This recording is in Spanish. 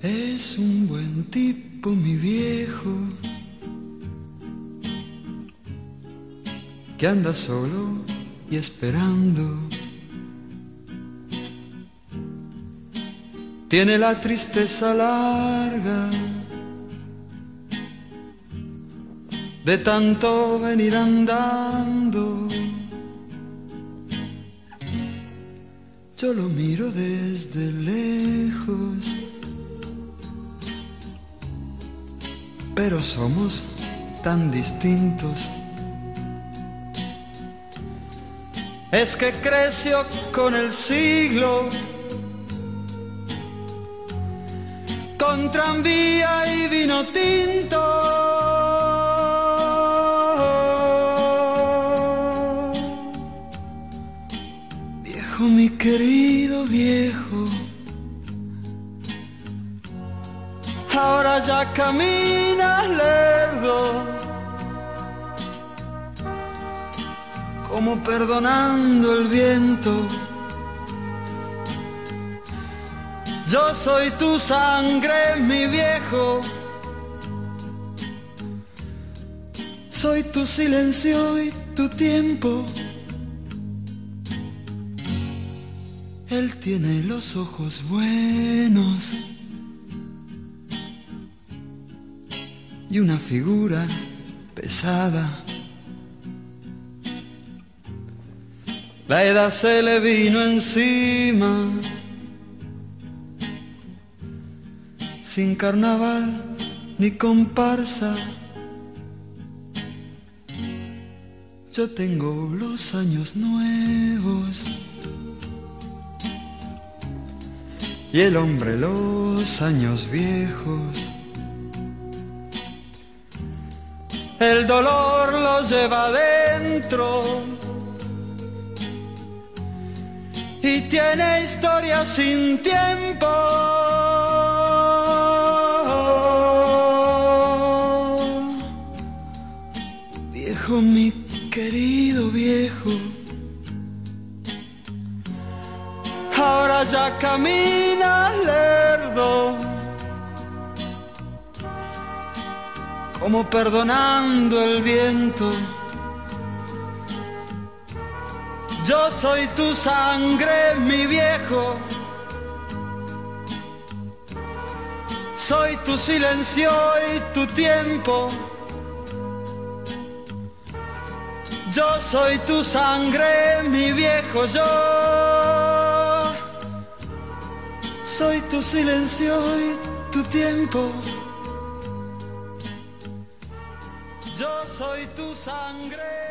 Es un buen tipo, mi viejo, que anda solo y esperando. Tiene la tristeza larga de tanto venir andando. Yo lo miro desde lejos, pero somos tan distintos. Es que creció con el siglo, con tranvía y vino tinto. Viejo, mi querido viejo, ahora ya caminas lerdo, como perdonando el viento. Yo soy tu sangre, mi viejo, soy tu silencio y tu tiempo. Él tiene los ojos buenos y una figura pesada. La edad se le vino encima, sin carnaval ni comparsa. Yo tengo los años nuevos y el hombre los años viejos. El dolor lo lleva adentro y tiene historia sin tiempo. Viejo, mi querido viejo, ahora ya caminas lerdo, como perdonando el viento. Yo soy tu sangre, mi viejo, soy tu silencio y tu tiempo. Yo soy tu sangre, mi viejo, yo soy tu silencio y tu tiempo. Yo soy tu sangre.